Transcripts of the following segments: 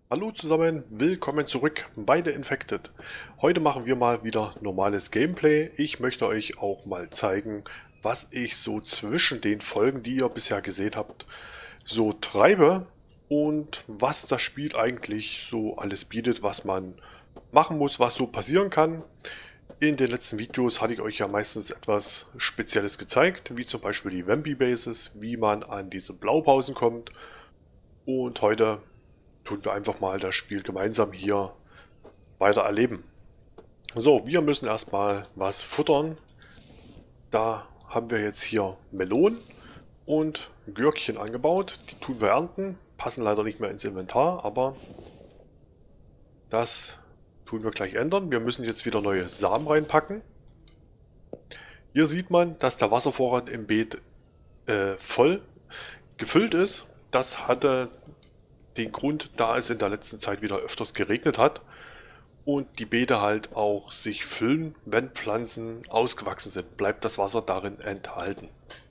Hallo zusammen, willkommen zurück bei The Infected. Heute machen wir mal wieder normales Gameplay. Ich möchte euch auch mal zeigen, was ich so zwischen den Folgen, die ihr bisher gesehen habt, so treibe und was das Spiel eigentlich so alles bietet, was man machen muss, was so passieren kann. In den letzten Videos hatte ich euch ja meistens etwas Spezielles gezeigt, wie zum Beispiel die Vampy Bases, wie man an diese Blaupausen kommt, und heute tun wir einfach mal das Spiel gemeinsam hier weiter erleben. So, wir müssen erstmal was futtern. Da haben wir jetzt hier Melonen und Gürkchen angebaut. Die tun wir ernten, passen leider nicht mehr ins Inventar, aber das tun wir gleich ändern. Wir müssen jetzt wieder neue Samen reinpacken. Hier sieht man, dass der Wasservorrat im Beet voll gefüllt ist. Das hatte den Grund, da es in der letzten Zeit wieder öfters geregnet hat und die Beete halt auch sich füllen, wenn Pflanzen ausgewachsen sind, bleibt das Wasser darin enthalten.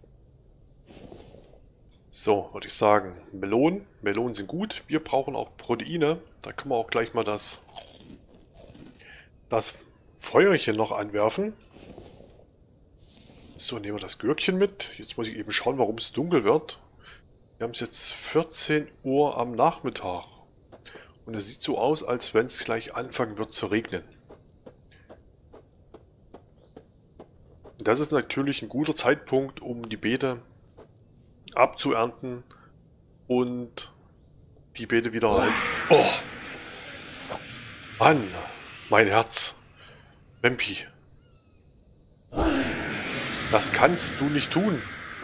So, würde ich sagen, Melonen. Melonen sind gut. Wir brauchen auch Proteine. Da können wir auch gleich mal das Feuerchen noch anwerfen. So, nehmen wir das Gürkchen mit. Jetzt muss ich eben schauen, warum es dunkel wird. Wir haben es jetzt 14 Uhr am Nachmittag. Und es sieht so aus, als wenn es gleich anfangen wird zu regnen. Das ist natürlich ein guter Zeitpunkt, um die Beete abzuernten und die Beete wieder halt... Oh! Mann! Mein Herz! Vampy! Das kannst du nicht tun!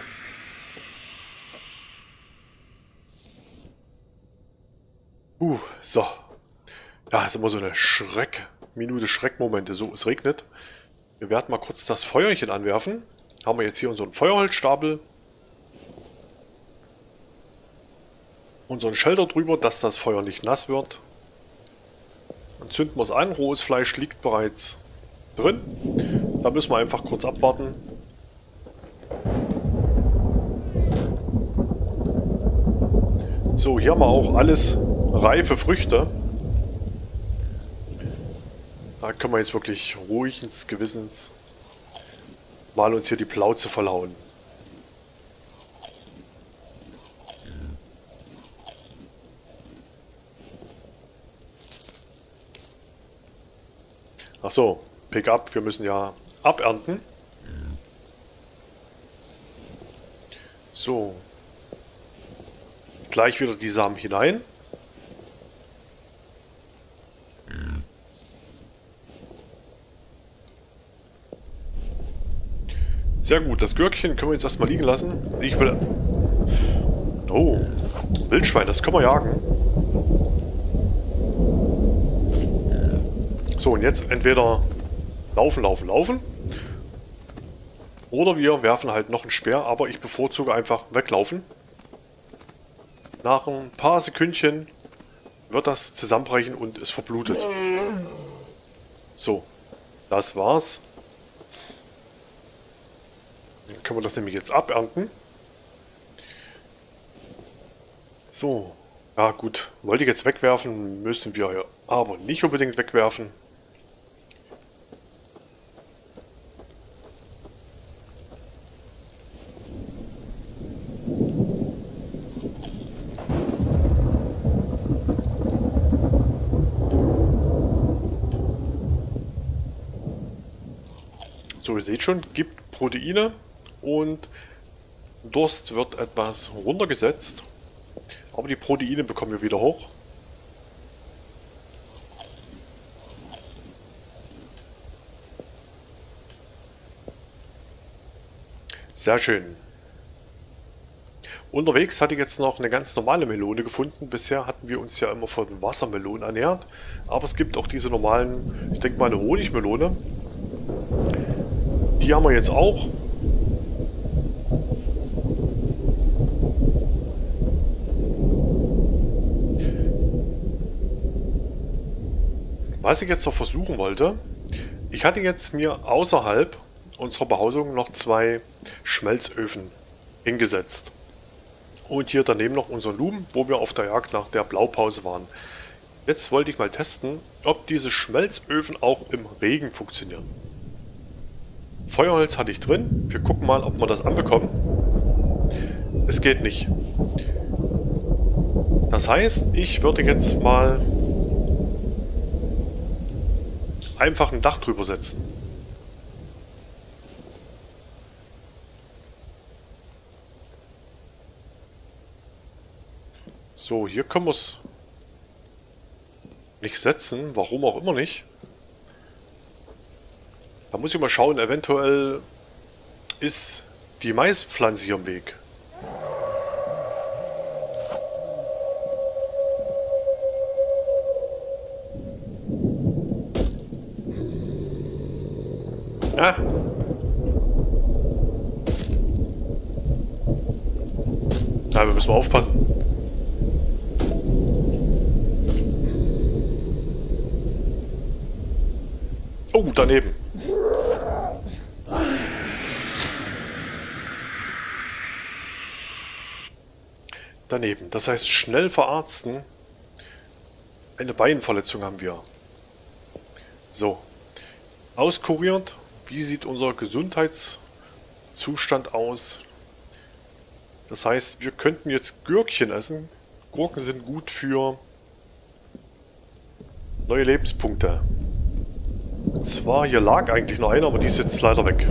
So. Ja, ist immer so eine Minute Schreckmomente. So, es regnet. Wir werden mal kurz das Feuerchen anwerfen. Haben wir jetzt hier unseren Feuerholzstapel. Unseren Schelter drüber, dass das Feuer nicht nass wird. Dann zünden wir es an. Rohes Fleisch liegt bereits drin. Da müssen wir einfach kurz abwarten. So, hier haben wir auch alles reife Früchte. Da können wir jetzt wirklich ruhig ins Gewissens mal uns hier die Plauze vollhauen. Ach so, Pick up, wir müssen ja abernten. So. Gleich wieder die Samen hinein. Sehr gut, das Gürkchen können wir jetzt erstmal liegen lassen. Ich will... Oh, Wildschwein, das können wir jagen. So, und jetzt entweder laufen, laufen, laufen. Oder wir werfen halt noch einen Speer, aber ich bevorzuge einfach weglaufen. Nach ein paar Sekündchen wird das zusammenbrechen und es verblutet. So, das war's. Dann können wir das nämlich jetzt abernten. So, ja gut, wollte ich jetzt wegwerfen, müssen wir aber nicht unbedingt wegwerfen. So, ihr seht schon, gibt Proteine und Durst wird etwas runtergesetzt. Aber die Proteine bekommen wir wieder hoch. Sehr schön. Unterwegs hatte ich jetzt noch eine ganz normale Melone gefunden. Bisher hatten wir uns ja immer von Wassermelonen ernährt. Aber es gibt auch diese normalen, ich denke mal eine Honigmelone. Die haben wir jetzt auch. Was ich jetzt noch versuchen wollte, ich hatte jetzt mir außerhalb unserer Behausung noch 2 Schmelzöfen hingesetzt. Und hier daneben noch unser Lumen, wo wir auf der Jagd nach der Blaupause waren. Jetzt wollte ich mal testen, ob diese Schmelzöfen auch im Regen funktionieren. Feuerholz hatte ich drin. Wir gucken mal, ob wir das anbekommen. Es geht nicht. Das heißt, ich würde jetzt mal einfach ein Dach drüber setzen. So, hier können wir es nicht setzen. Warum auch immer nicht. Da muss ich mal schauen, eventuell ist die Maispflanze hier im Weg. Ah. Ja, wir müssen mal aufpassen. Oh, daneben. Daneben. Das heißt, schnell verarzten. Eine Beinverletzung haben wir. So. Auskuriert. Wie sieht unser Gesundheitszustand aus? Das heißt, wir könnten jetzt Gürkchen essen. Gurken sind gut für neue Lebenspunkte. Und zwar, hier lag eigentlich noch einer, aber die ist jetzt leider weg.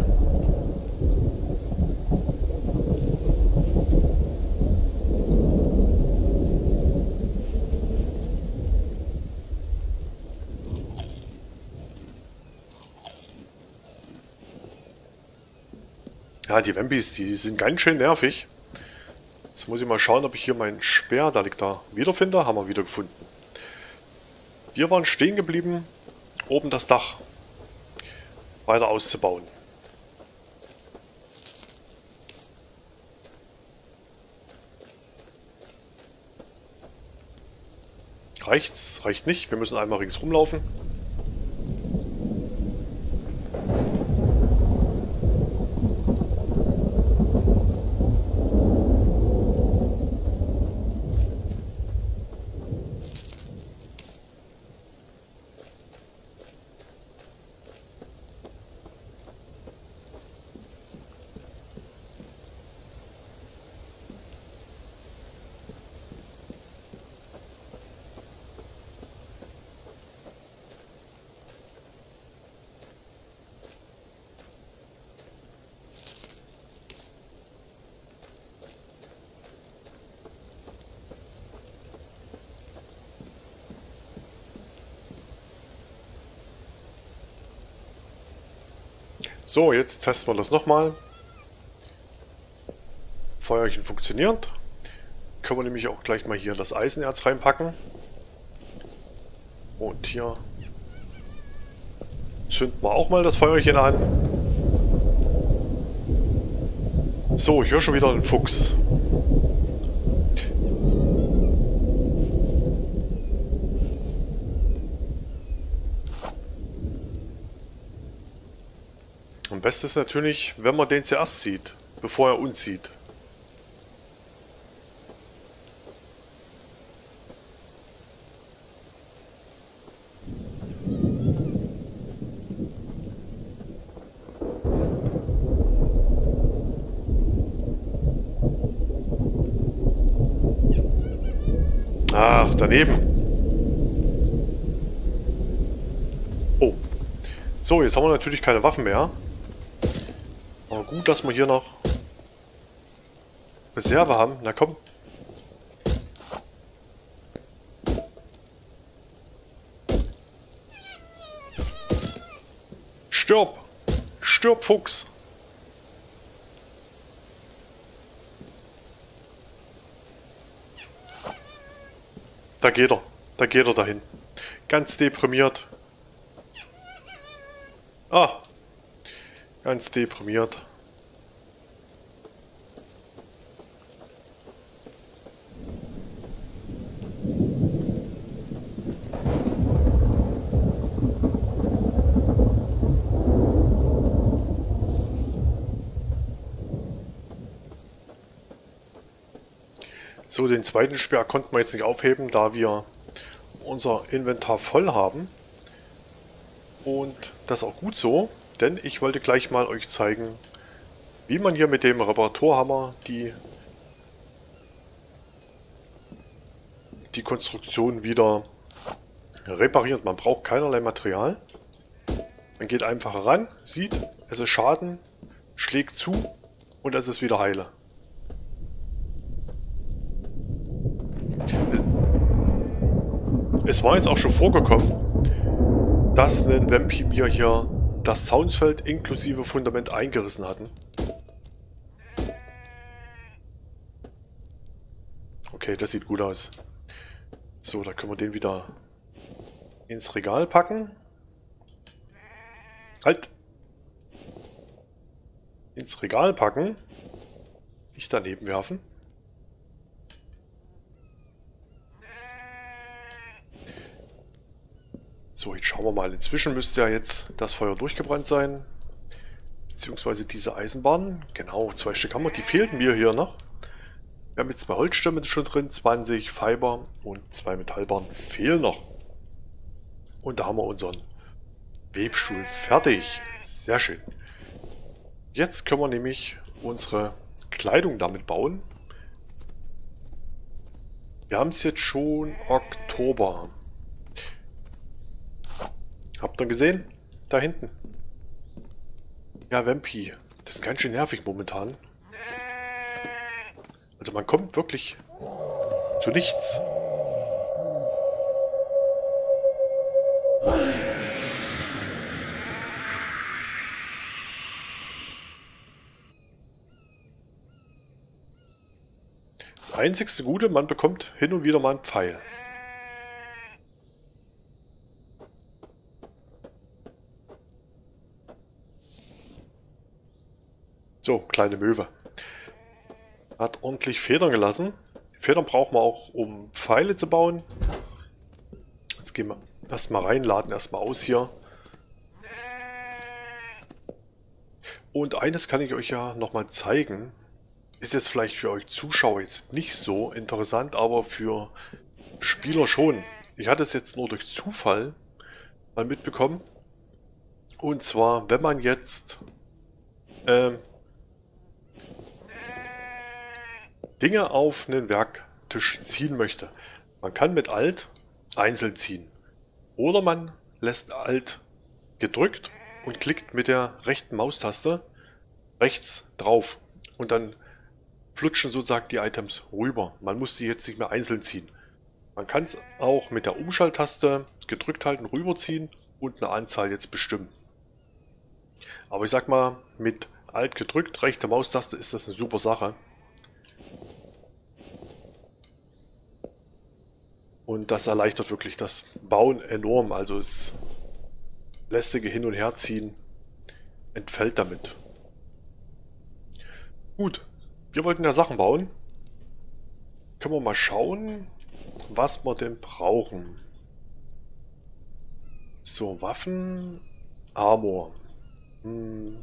Ja, die Vampis, die sind ganz schön nervig. Jetzt muss ich mal schauen, ob ich hier meinen Speer, da liegt da, wiederfinde. Haben wir wieder gefunden. Wir waren stehen geblieben, oben das Dach weiter auszubauen. Reicht's? Reicht nicht. Wir müssen einmal rings rumlaufen. So, jetzt testen wir das nochmal. Feuerchen funktioniert. Können wir nämlich auch gleich mal hier das Eisenerz reinpacken. Und hier zünden wir auch mal das Feuerchen an. So, ich höre schon wieder einen Fuchs. Am besten ist natürlich, wenn man den zuerst sieht, bevor er uns sieht. Ach, daneben. Oh. So, jetzt haben wir natürlich keine Waffen mehr. Aber gut, dass wir hier noch Reserve haben. Na komm. Stirb! Stirb, Fuchs! Da geht er. Da geht er dahin. Ganz deprimiert. Ah. Ganz deprimiert. So, den zweiten Speer konnten wir jetzt nicht aufheben, da wir unser Inventar voll haben. Und das ist auch gut so, denn ich wollte gleich mal euch zeigen, wie man hier mit dem Reparaturhammer die Konstruktion wieder repariert. Man braucht keinerlei Material. Man geht einfach ran, sieht, es ist Schaden, schlägt zu und es ist wieder heile. Es war jetzt auch schon vorgekommen, dass ein Vampir mir hier das Soundfeld inklusive Fundament eingerissen hatten. Okay, das sieht gut aus. So, da können wir den wieder ins Regal packen. Halt! Ins Regal packen. Nicht daneben werfen. So, jetzt schauen wir mal. Inzwischen müsste ja jetzt das Feuer durchgebrannt sein. Beziehungsweise diese Eisenbahn. Genau, 2 Stück haben wir. Die fehlten mir hier noch. Wir haben jetzt 2 Holzstämme schon drin, 20 Fiber und 2 Metallbarren fehlen noch. Und da haben wir unseren Webstuhl fertig. Sehr schön. Jetzt können wir nämlich unsere Kleidung damit bauen. Wir haben es jetzt schon Oktober. Habt ihr gesehen? Da hinten. Ja, Vampi. Das ist ganz schön nervig momentan. Also man kommt wirklich zu nichts. Das einzigste Gute, man bekommt hin und wieder mal einen Pfeil. So, kleine Möwe. Hat ordentlich Federn gelassen. Federn brauchen wir auch, um Pfeile zu bauen. Jetzt gehen wir erstmal rein, laden erstmal aus hier. Und eines kann ich euch ja nochmal zeigen. Ist jetzt vielleicht für euch Zuschauer jetzt nicht so interessant, aber für Spieler schon. Ich hatte es jetzt nur durch Zufall mal mitbekommen. Und zwar, wenn man jetzt Dinge auf einen Werktisch ziehen möchte. Man kann mit Alt einzeln ziehen. Oder man lässt Alt gedrückt und klickt mit der rechten Maustaste rechts drauf. Und dann flutschen sozusagen die Items rüber. Man muss die jetzt nicht mehr einzeln ziehen. Man kann es auch mit der Umschalttaste gedrückt halten, rüberziehen und eine Anzahl jetzt bestimmen. Aber ich sag mal, mit Alt gedrückt, rechte Maustaste ist das eine super Sache. Und das erleichtert wirklich das Bauen enorm. Also das lästige Hin- und Herziehen entfällt damit. Gut, wir wollten ja Sachen bauen. Können wir mal schauen, was wir denn brauchen. So, Waffen, Armor. Bauen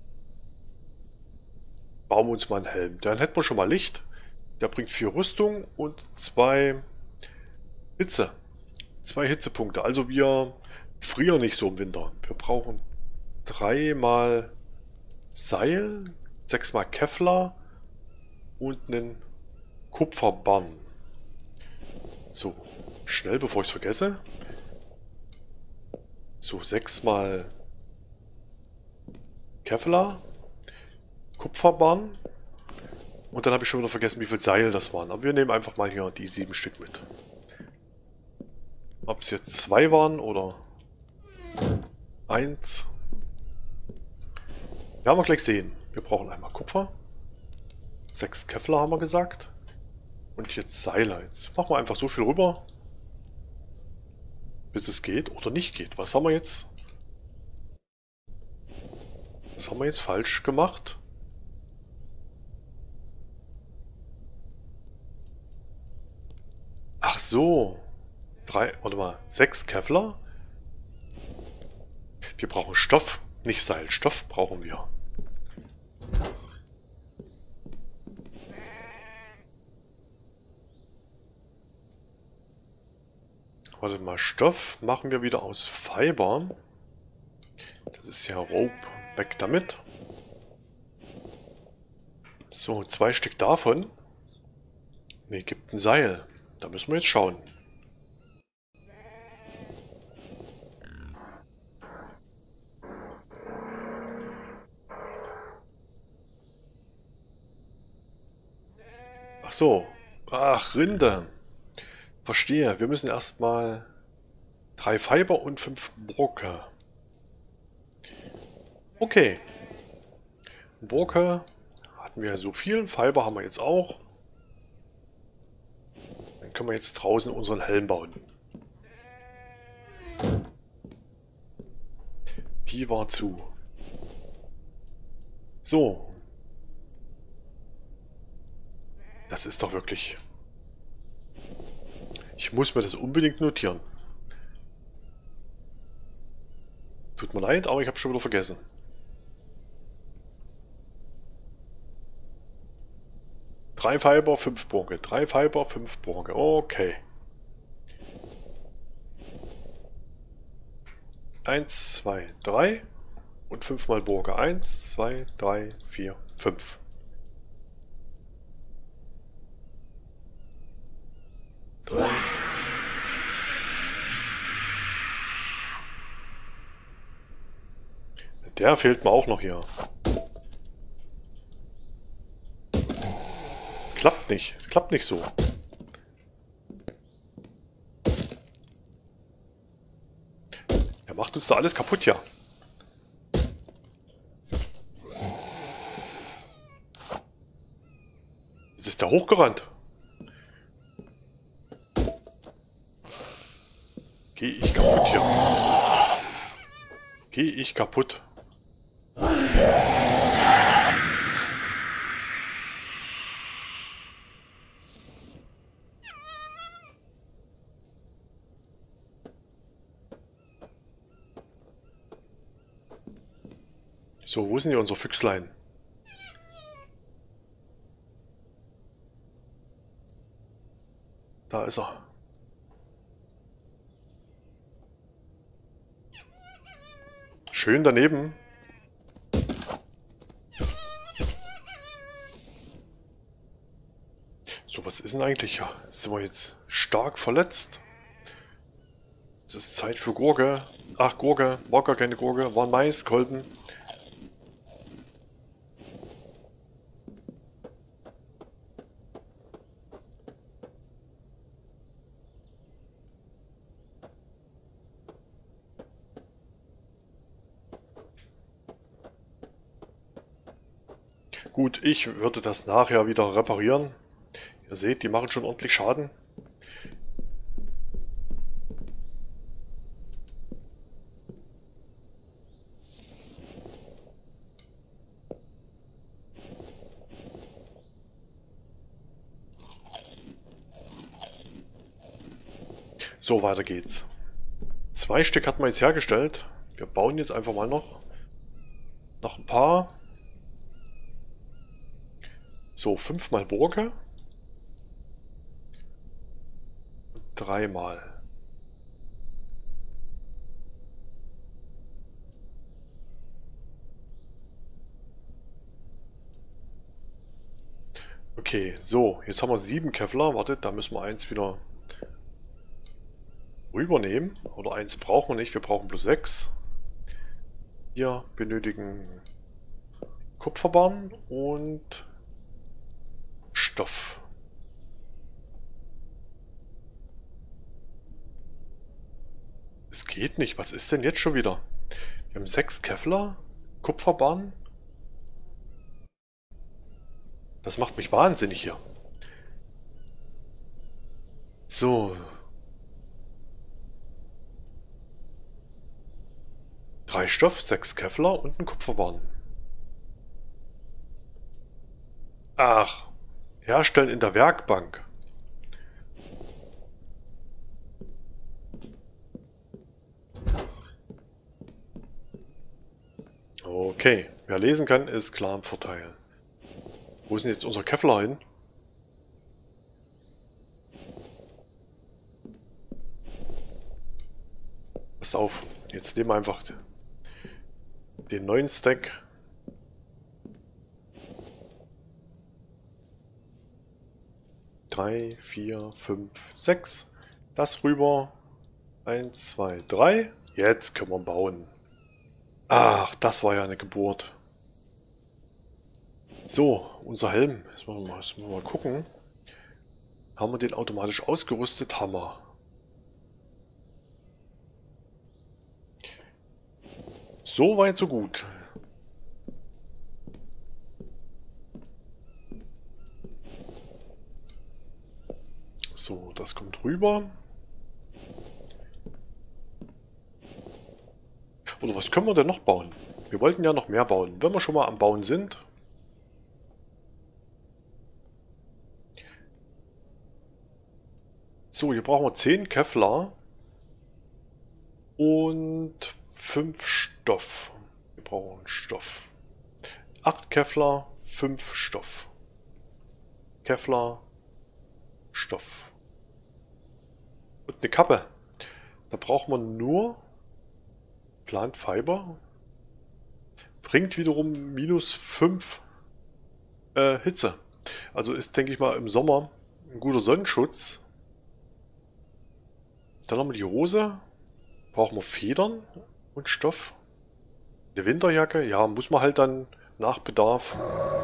wir uns mal einen Helm. Dann hätten wir schon mal Licht. Der bringt 4 Rüstung und 2 Hitze. 2 Hitzepunkte. Also wir frieren nicht so im Winter. Wir brauchen 3 mal Seil, 6 mal Kevlar und einen Kupferbarren. So, schnell, bevor ich es vergesse. So, 6 mal Kevlar, Kupferbarren. Und dann habe ich schon wieder vergessen, wie viel Seil das waren. Aber wir nehmen einfach mal hier die 7 Stück mit. Ob es jetzt 2 waren oder 1. Werden wir gleich sehen. Wir brauchen einmal Kupfer. 6 Kevlar haben wir gesagt. Und jetzt Seile. Jetzt machen wir einfach so viel rüber, bis es geht oder nicht geht. Was haben wir jetzt? Was haben wir jetzt falsch gemacht? Ach so. 6 Kevlar. Wir brauchen Stoff, nicht Seil. Stoff brauchen wir. Warte mal, Stoff machen wir wieder aus Fiber. Das ist ja Rope. Weg damit. So, 2 Stück davon. Ne, gibt ein Seil. Da müssen wir jetzt schauen. Ach so. Ach, Rinde. Verstehe. Wir müssen erstmal 3 Fiber und 5 Broke. Okay. Broke hatten wir so viel. Fiber haben wir jetzt auch. Dann können wir jetzt draußen unseren Helm bauen. Die war zu. So. Das ist doch wirklich... Ich muss mir das unbedingt notieren. Tut mir leid, aber ich habe schon wieder vergessen. Drei Fiber, 5 Burge. 3 Fiber, 5 Burge. Okay. 1, 2, 3 und 5 mal Burge. 1, 2, 3, 4, 5. Der fehlt mir auch noch hier. Klappt nicht. Klappt nicht so. Er macht uns da alles kaputt, ja. Jetzt ist der hochgerannt. Geh ich kaputt hier. Geh ich kaputt. So, wo sind hier unsere Füchslein? Da ist er. Schön daneben. So, was ist denn eigentlich? Ja, sind wir jetzt stark verletzt? Es ist Zeit für Gurke. Ach, Gurke. War gar keine Gurke. War ein Maiskolben. Gut, ich würde das nachher wieder reparieren. Ihr seht, die machen schon ordentlich Schaden. So, weiter geht's. 2 Stück hat man jetzt hergestellt. Wir bauen jetzt einfach mal noch ein paar. So, 5 mal Burge. Und 3 mal. Okay, so, jetzt haben wir 7 Kevlar. Wartet, da müssen wir eins wieder rübernehmen. Oder eins brauchen wir nicht, wir brauchen bloß 6. Wir benötigen Kupferbahn und Stoff. Es geht nicht. Was ist denn jetzt schon wieder? Wir haben 6 Kevlar, Kupferbahn. Das macht mich wahnsinnig hier. So. 3 Stoff, 6 Kevlar und ein Kupferbahn. Ach. Herstellen in der Werkbank. Okay, wer lesen kann, ist klar im Vorteil. Wo ist denn jetzt unser Kevlar hin? Pass auf, jetzt nehmen wir einfach den neuen Stack. Drei, vier, fünf, sechs. Das rüber. 1, 2, 3. Jetzt können wir bauen. Ach, das war ja eine Geburt. So, unser Helm. Jetzt müssen wir mal gucken. Haben wir den automatisch ausgerüstet? Haben wir. So weit, so gut. So, das kommt rüber. Oder was können wir denn noch bauen? Wir wollten ja noch mehr bauen. Wenn wir schon mal am Bauen sind. So, hier brauchen wir 10 Kevlar. Und 5 Stoff. Wir brauchen Stoff. 8 Kevlar, 5 Stoff. Kevlar, Stoff. Und eine Kappe. Da braucht man nur Plant Fiber. Bringt wiederum minus 5 Hitze. Also ist, denke ich mal, im Sommer ein guter Sonnenschutz. Dann haben wir die Hose. Brauchen wir Federn und Stoff. Eine Winterjacke. Ja, muss man halt dann nach Bedarf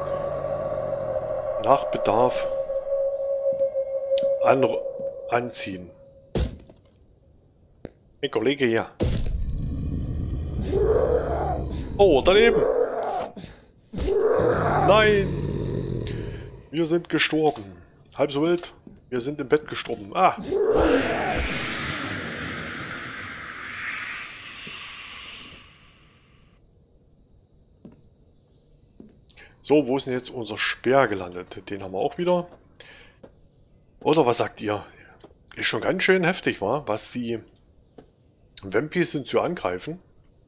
anziehen. Hey Kollege hier. Oh, daneben. Nein. Wir sind gestorben. Halb so wild. Wir sind im Bett gestorben. Ah. So, wo ist denn jetzt unser Speer gelandet? Den haben wir auch wieder. Oder was sagt ihr? Ist schon ganz schön heftig, wa? Was die Vampis sind zu angreifen.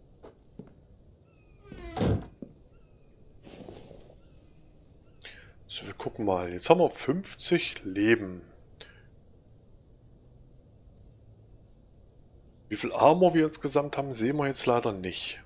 So, wir gucken mal. Jetzt haben wir 50 Leben. Wie viel Armor wir insgesamt haben, sehen wir jetzt leider nicht.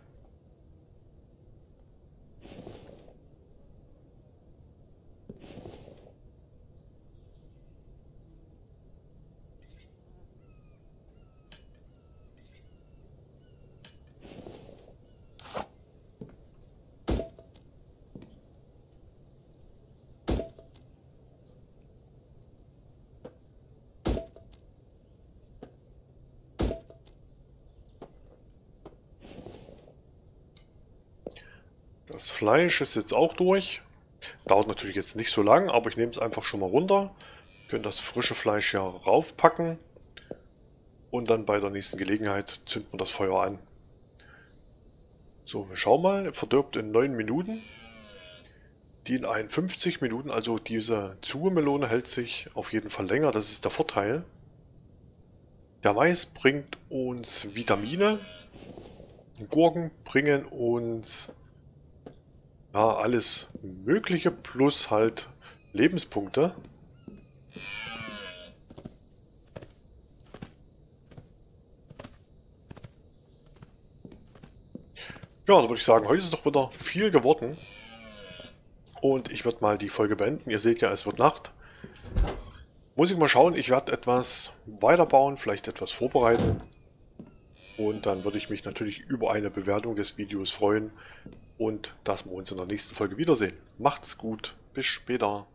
Das Fleisch ist jetzt auch durch. Dauert natürlich jetzt nicht so lang, aber ich nehme es einfach schon mal runter. Können das frische Fleisch ja raufpacken. Und dann bei der nächsten Gelegenheit zünden wir das Feuer an. So, wir schauen mal. Verdirbt in 9 Minuten. Die in 51 Minuten. Also diese Zugemelone hält sich auf jeden Fall länger. Das ist der Vorteil. Der Mais bringt uns Vitamine. Gurken bringen uns ja, alles Mögliche plus halt Lebenspunkte. Ja, da würde ich sagen, heute ist es doch wieder viel geworden. Und ich werde mal die Folge beenden. Ihr seht ja, es wird Nacht. Muss ich mal schauen, ich werde etwas weiterbauen, vielleicht etwas vorbereiten. Und dann würde ich mich natürlich über eine Bewertung des Videos freuen. Und dass wir uns in der nächsten Folge wiedersehen. Macht's gut, bis später.